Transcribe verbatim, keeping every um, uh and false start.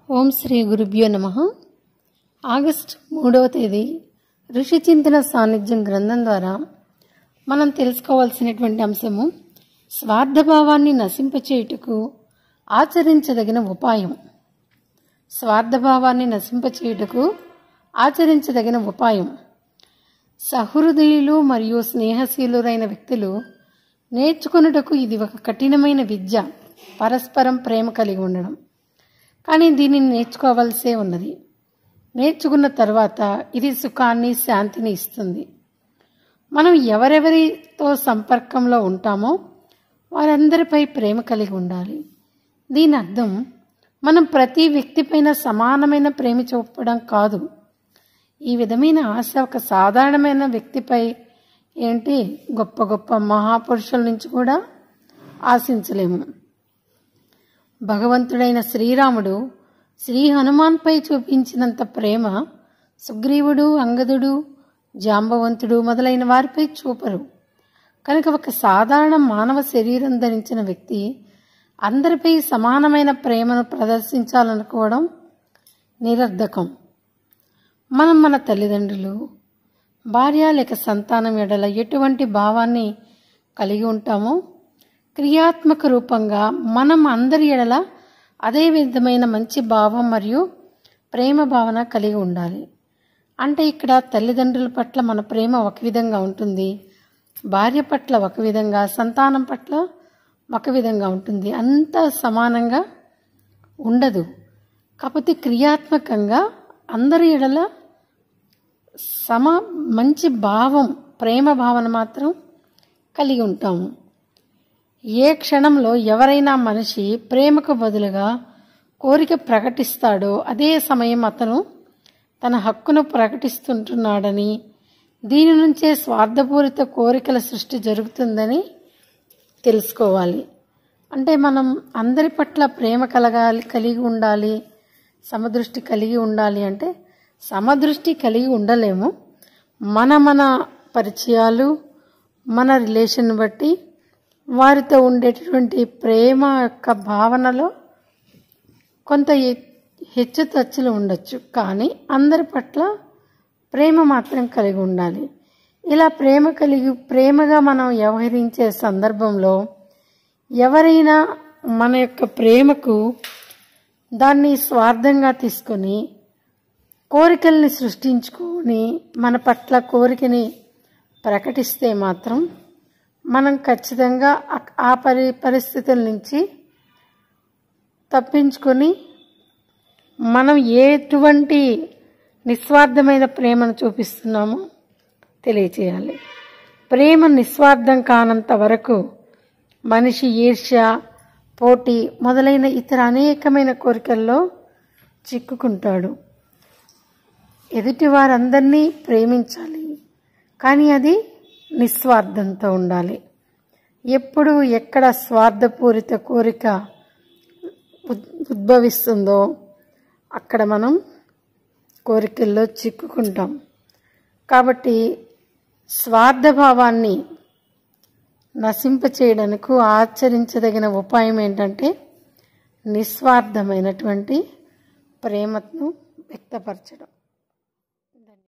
ఓం శ్రీ గురుభ్యో నమః. ఆగస్టు మూడవ తేదీ ఋషి చింతన సాన్నిధ్యం గ్రంథం ద్వారా మనం తెలుసుకోవాల్సినటువంటి అంశము స్వార్థభావాన్ని నశింపచేయుటకు ఆచరించదగిన ఉపాయం. స్వార్థభావాన్ని నశింపచేయుటకు ఆచరించదగిన ఉపాయం. సహృదయులు మరియు స్నేహశీలురైన వ్యక్తులు నేర్చుకొనుటకు ఇది ఒక కఠినమైన విద్య, పరస్పరం ప్రేమ కలిగి ఉండడం. కానీ దీనిని నేర్చుకోవాల్సే ఉన్నది. నేర్చుకున్న తర్వాత ఇది సుఖాన్ని, శాంతిని ఇస్తుంది. మనం ఎవరెవరితో సంపర్కంలో ఉంటామో వారందరిపై ప్రేమ కలిగి ఉండాలి. దీని అర్థం మనం ప్రతి వ్యక్తిపైన సమానమైన ప్రేమ చూపడం కాదు. ఈ విధమైన ఆశ ఒక సాధారణమైన వ్యక్తిపై ఏంటి గొప్ప గొప్ప మహాపురుషుల నుంచి కూడా ఆశించలేము. భగవంతుడైన శ్రీరాముడు శ్రీ హనుమాన్పై చూపించినంత ప్రేమ సుగ్రీవుడు, అంగదుడు, జాంబవంతుడు మొదలైన వారిపై చూపరు. కనుక ఒక సాధారణ మానవ శరీరం ధరించిన వ్యక్తి అందరిపై సమానమైన ప్రేమను ప్రదర్శించాలనుకోవడం నిరర్ధకం. మనం మన తల్లిదండ్రులు, భార్య లేక సంతానం ఎడల ఎటువంటి భావాన్ని కలిగి ఉంటామో క్రియాత్మక రూపంగా మనం అందరి ఎడల అదే విధమైన మంచి భావం మరియు ప్రేమ భావన కలిగి ఉండాలి. అంటే ఇక్కడ తల్లిదండ్రుల పట్ల మన ప్రేమ ఒక విధంగా ఉంటుంది, భార్య పట్ల ఒక విధంగా, సంతానం పట్ల ఒక విధంగా ఉంటుంది. అంత సమానంగా ఉండదు. కాకపోతే క్రియాత్మకంగా అందరి ఎడల సమ మంచి భావం, ప్రేమ భావన మాత్రం కలిగి ఉంటాము. ఏ క్షణంలో ఎవరైనా మనిషి ప్రేమకు బదులుగా కోరిక ప్రకటిస్తాడో అదే సమయం అతను తన హక్కును ప్రకటిస్తుంటున్నాడని, దీని నుంచే స్వార్థపూరిత కోరికల సృష్టి జరుగుతుందని తెలుసుకోవాలి. అంటే మనం అందరి పట్ల ప్రేమ కలగాలి, కలిగి ఉండాలి, సమదృష్టి కలిగి ఉండాలి. అంటే సమదృష్టి కలిగి ఉండలేము. మన మన పరిచయాలు, మన రిలేషన్ బట్టి వారితో ఉండేటటువంటి ప్రేమ యొక్క భావనలో కొంత హెచ్చు తచ్చులు ఉండొచ్చు. కానీ అందరి పట్ల ప్రేమ మాత్రం కలిగి ఉండాలి. ఇలా ప్రేమ కలిగి ప్రేమగా మనం వ్యవహరించే సందర్భంలో ఎవరైనా మన యొక్క ప్రేమకు దాన్ని స్వార్థంగా తీసుకొని కోరికల్ని సృష్టించుకొని మన పట్ల కోరికని ప్రకటిస్తే మాత్రం మనం ఖచ్చితంగా ఆ పరి పరిస్థితుల నుంచి తప్పించుకొని మనం ఎటువంటి నిస్వార్థమైన ప్రేమను చూపిస్తున్నామో తెలియచేయాలి. ప్రేమ నిస్వార్థం కానంత వరకు మనిషి ఈర్ష్య, పోటీ మొదలైన ఇతర అనేకమైన కోరికల్లో చిక్కుకుంటాడు. ఎదుటి వారందరినీ ప్రేమించాలి, కానీ అది నిస్వార్థంతో ఉండాలి. ఎప్పుడు ఎక్కడ స్వార్థపూరిత కోరిక ఉద్భవిస్తుందో అక్కడ మనం కోరికల్లో చిక్కుకుంటాం. కాబట్టి స్వార్థభావాన్ని నశింపచేయడానికి ఆచరించదగిన ఉపాయం ఏంటంటే నిస్వార్థమైనటువంటి ప్రేమను వ్యక్తపరచడం.